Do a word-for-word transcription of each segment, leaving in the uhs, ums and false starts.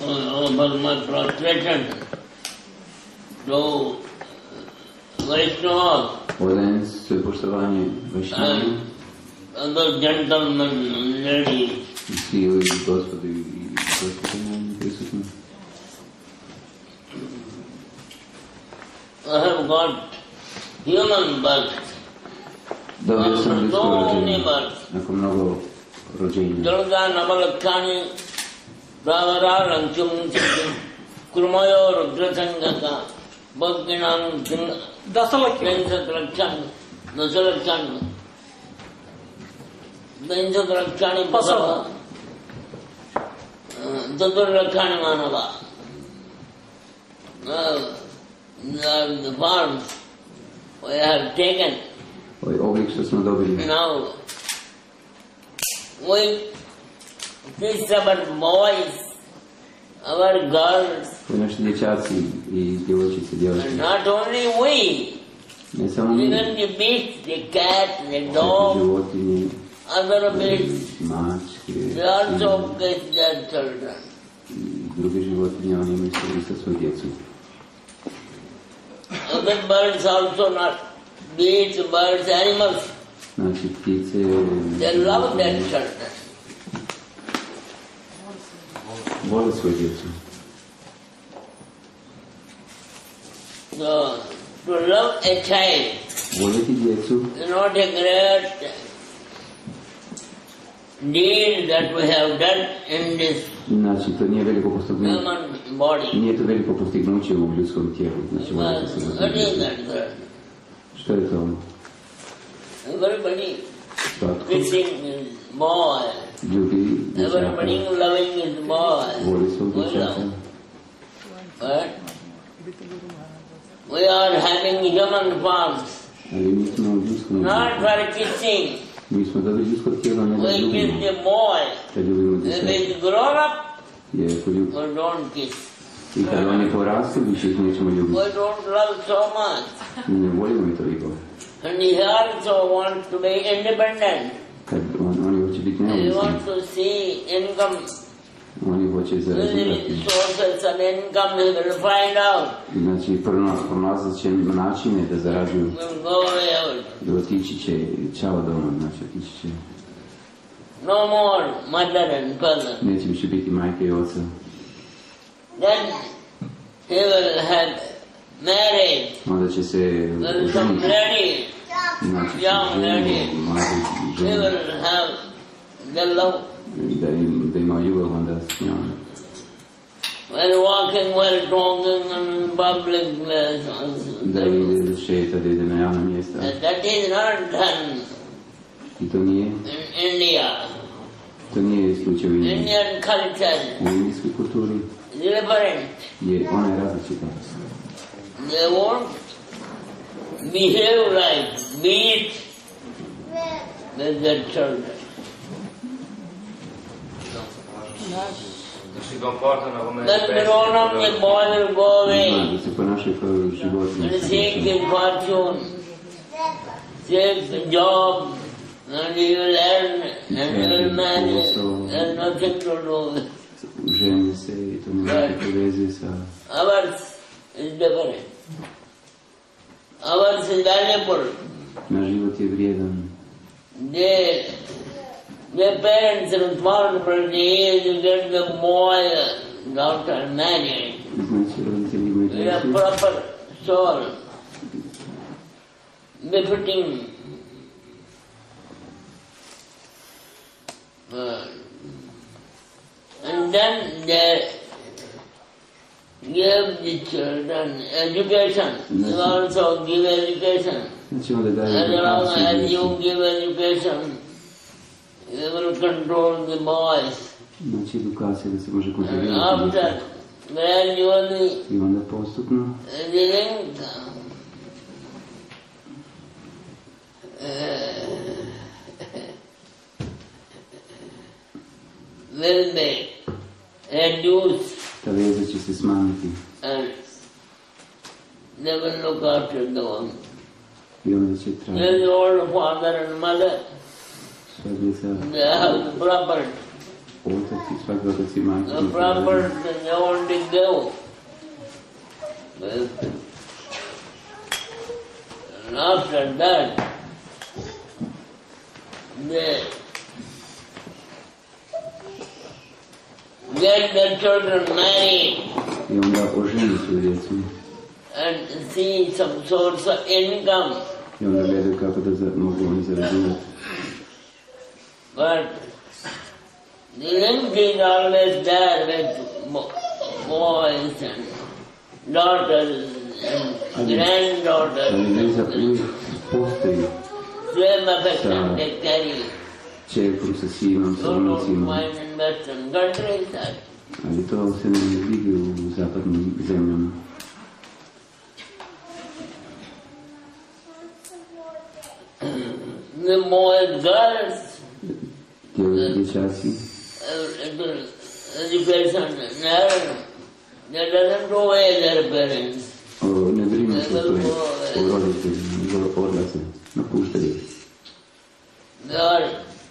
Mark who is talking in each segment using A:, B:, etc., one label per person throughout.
A: offer my prostration to Vaishnavas.
B: Odajem svoje poštovanje Vaishnavima.
A: And the gentlemen, ladies.
B: I svi ovi gospodi i gospodine prisutni.
A: I have got human birth.
B: Dobio sam ljudsko rođenje, nakon mnogo rođenja.
A: Durga Namalakshani Pravararam Chumchikim Kurmayo Rudrasangaka Bhaktinam Vinsat Rakshani Dasalakshani Vinsat Rakshani Pasava Tadur Rakshani Manava. The forms we have taken.
B: Ovaj oblik što smo dobili.
A: Now, we teach our boys, our girls,
B: naši dječaci i djevojčice, djevojčice.
A: not only we,
B: Ne samo mi,
A: even the beast, the cat, the
B: čak i
A: dog,
B: životinje,
A: other beasts,
B: mačke,
A: they also get their children.
B: i druge životinje, oni imaju sve isto svoju djecu.
A: Other birds also not, beasts, birds, animals,
B: Znači, ptice,
A: they love their children.
B: vole svoju djecu.
A: So, to love a child
B: Voljeti djecu
A: is not a great deed that we have done in this
B: Znači, to nije veliko postignuće.
A: human body.
B: Nije to veliko postignuće u ljudskom tijelu. Znači, voljeti se za
A: What is
B: djecu.
A: that girl?
B: Što je to?
A: Everybody
B: Slatko.
A: kissing his boy.
B: Ljubi dječaka.
A: Everybody loving his boy.
B: Voli svog dječaka.
A: But we are having human forms,
B: Ali mi smo u ljudskom
A: not
B: tijelu.
A: for kissing.
B: Mi smo dobili ljudsko tijelo, ne da
A: We kiss
B: ljubimo.
A: the boy.
B: Kad ljubimo
A: If
B: dječaka.
A: he's grown up,
B: Jer ako ljubimo.
A: we don't kiss.
B: I kad oni porastu, više ih nećemo ljubiti.
A: We don't love so much.
B: Mi ne volimo i toliko.
A: And he also wants to be independent.
B: Kad on, oni hoće biti
A: He
B: neovisni.
A: wants to see income,
B: Oni hoće zarađivati.
A: sources and income, he will find out.
B: Znači, pronalazat će načine da zarađuju.
A: We'll go away out.
B: I otići će, čao doma, znači otići će.
A: No more mother and father.
B: Neće više biti majke i oca.
A: Then he will have marriage.
B: Onda će se
A: There is some
B: oženiti.
A: lady,
B: Znači,
A: young lady.
B: ženu, mladu
A: He
B: ženu.
A: will have the love.
B: Da, im, da ima ljubav onda s njom.
A: While walking, while talking in public
B: Da
A: places.
B: ide šeta, da ide na javna mjesta.
A: That is not done
B: I to nije,
A: in India.
B: to nije isključivo u Indiji.
A: Indian culture
B: U indijskoj kulturi
A: is different.
B: je ona je različita.
A: They won't behave like beasts with their children.
C: Si comportano come
A: Then the grown up, the boy will go away
B: Zna da se ponašaju kao životinje.
A: and seek his fortune, seek the job, and he will earn and he will marry. There's nothing to do with
B: Ženi se i to nema nikakve veze sa...
A: ours is different. Ours is valuable.
B: Na život je vrijedan.
A: They, their parents responsibility to get the boy daughter married
B: Znači, roditelji imaju
A: with a
B: djecu.
A: proper soul, befitting uh, and then they give the children education. You also give education.
B: Znači, onda daje
A: As long as
B: edukaciju
A: you
B: djeci.
A: give education, you will control the boys.
B: Znači, edukacija da se može
A: And
B: kontrolirati
A: after,
B: djecu.
A: gradually,
B: I onda postupno
A: the income uh, will be reduced
B: ta veza će se smanjiti.
A: and they will look after the one.
B: I onda će
A: The
B: trajati.
A: old father and mother,
B: Sva djeca,
A: they have the property.
B: otac i fac toate ții mai
A: the proper they want to go. But and after that, they get the children married
B: I onda oženi su djecu
A: and see some source of income.
B: I onda gledaju kako da za, mogu oni zarađivati.
A: But the link is always there with bo- boys and daughters and granddaughters.
B: Ali veza uvijek postoji
A: Same affection they carry.
B: čerkom sa sinom, sa
A: You don't
B: unucima.
A: find in Western countries that.
B: Ali to se ne vidi u zapadnim zemljama.
A: The more girls,
B: Dječaci,
A: education, they doesn't obey their parents.
B: o, ne brinu se o toj, o roditeljima, nego odlaze, napuštaju.
A: They are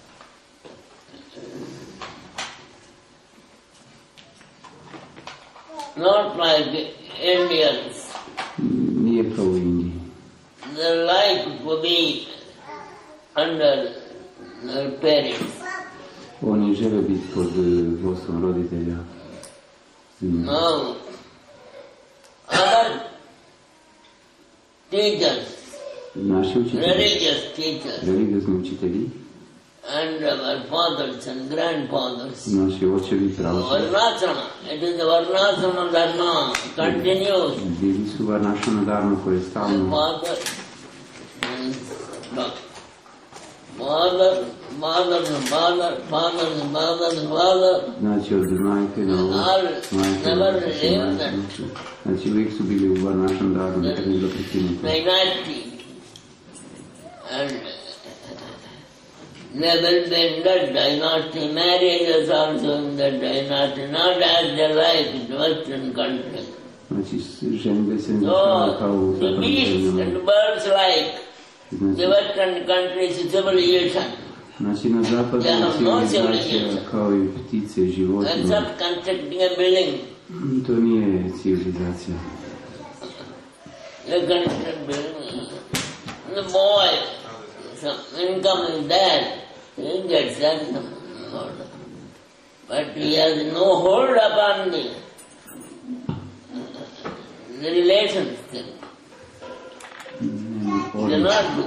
A: not like Indians.
B: Nije kao u Indiji.
A: They like to be under their parents.
B: Oni žele biti pod eh, vodstvom roditelja. Mm.
A: No. Other teachers,
B: Naši učitelji,
A: religious teachers,
B: religiozni učitelji,
A: and our fathers and grandfathers.
B: naši očevi pravoslavni,
A: Varnasana, it is the Varnasana Dharma, continues.
B: bili su varnašana dharma koje je
A: The
B: stalno.
A: father and the father, father, father, father, father, father,
B: Znači od majke na ovo,
A: all
B: majke na
A: never
B: ovo,
A: lived that
B: znači uvijek su bili u varnašan dharma, nekad nije bilo prekinuto.
A: dynasty. And they will be in that dynasty, marriages also in that dynasty, not as they like in Western countries.
B: Znači ženbe se ne dešavaju kao u
A: So, the
B: zapadnim
A: beasts
B: zemljama.
A: and birds like the
B: Znači,
A: Western countries civilization,
B: znači na zapadu
A: Yeah,
B: je
A: no
B: civilizacija
A: civilization.
B: kao i ptice, životinje.
A: except constructing a building.
B: To nije civilizacija.
A: They construct building. The boy, some income is there, he gets that. But he has no hold upon the, the relations thing.
B: Nema
A: They
B: odnosa.
A: not do.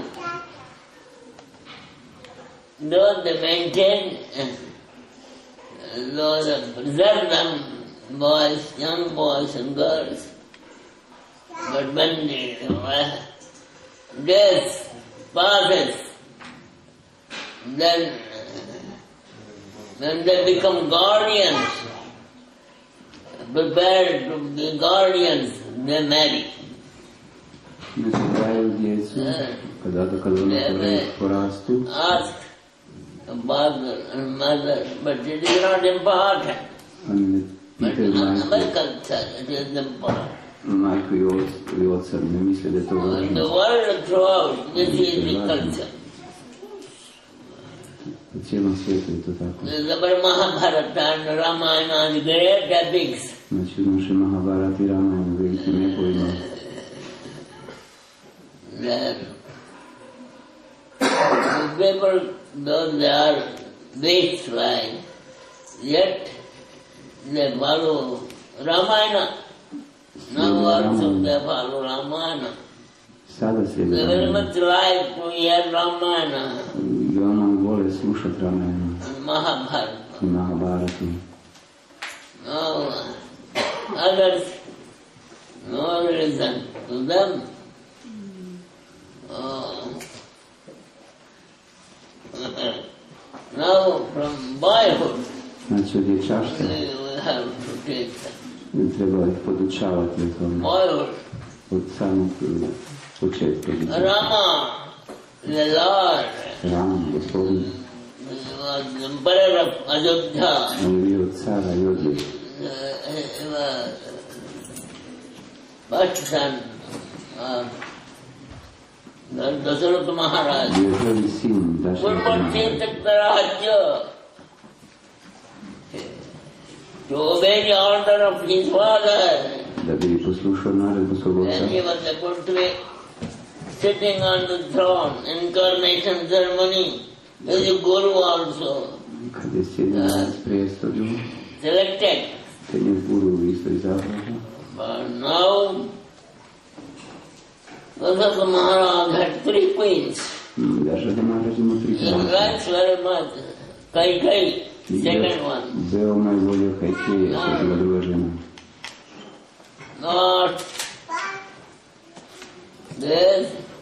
A: Though they maintain, uh, though they preserve them, boys, young boys and girls, but when the uh, death passes, then uh, when they become guardians, prepared to be guardians, they marry.
B: Znači daju djecu, kada, kada oni pore- porastu,
A: Ask a father and mother, but it is not important.
B: oni ne
A: But
B: pitaju
A: in
B: majku,
A: our culture, it is important.
B: majku i oca, i oca, ne misle da je to
A: In the
B: važno.
A: world throughout, this is the culture.
B: U cijelom svijetu je to tako.
A: The Mahabharata and Ramayana, the great epics,
B: Znači u naše Mahabharati i Ramayana velikim epovima
A: there. The people, though they are beasts like, yet they follow Ramayana. Now also they follow Ramayana.
B: sada slijede
A: They very
B: Ramayana.
A: much like to hear Ramayana
B: I ono vole slušat Ramayana
A: and Mahabharata.
B: i Mahabharati.
A: No, others, no reason to them. Oh. Now from boyhood,
B: Znači od dječaštva
A: we we have to take them.
B: treba ih podučavati o tome.
A: Boyhood.
B: Od samog eh, početka.
A: Rama, the Lord,
B: Rama, gospodin,
A: was the emperor of Ajodhya.
B: on je bio cara Jodhe.
A: Uh, he was first son of Dasharatha Maharaj.
B: Bio je prvi sin Dašrata
A: Purpose
B: Maharaja.
A: Chaitanya Rajya. to obey the order of his father.
B: Da bili poslušan naredbu svog
A: When
B: oca.
A: he was about to be sitting on the throne, incarnation ceremony, as a guru also,
B: Kad je sjedio na prijestolju,
A: selected.
B: te njeg guru isto izabrao.
A: But now, Dasaka Maharaj had three queens.
B: Dašaka Maharaj ima tri
A: He
B: kraljice.
A: likes very much Kai Kai, second one.
B: Veoma je volio Kajkeje, što je bila druga žena.
A: Not this